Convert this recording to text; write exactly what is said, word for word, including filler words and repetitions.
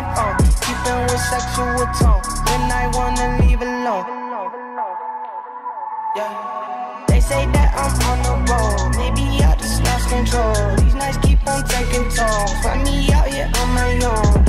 my phone, keeping with sexual tone when I wanna leave alone. Yeah. They say that I'm on the road, maybe I just lost control. These nights keep on taking toll. Find me out here on my own.